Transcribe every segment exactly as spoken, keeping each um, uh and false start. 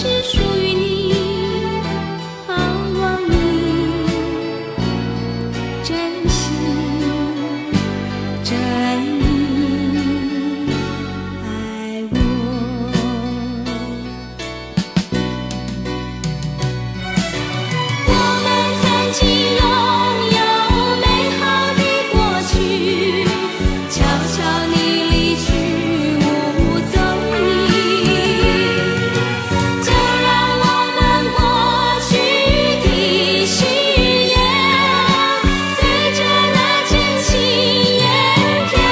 是属于你，盼望你珍惜真意爱我。我们曾经拥有美好的过去，悄悄你离去无踪影，就让我们过去的誓言随着那真情远飘。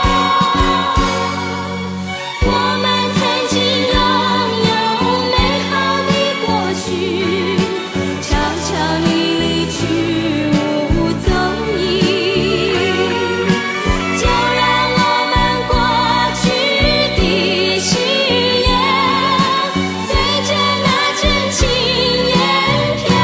我们曾经拥有美好的过去，悄悄你离去无踪影，就让我们过去的誓言随着那真情远飘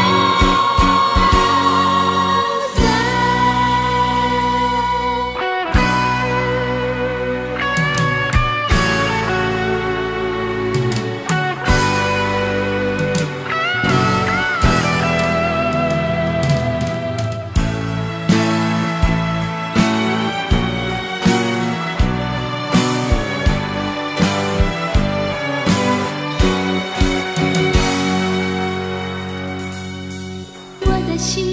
我的心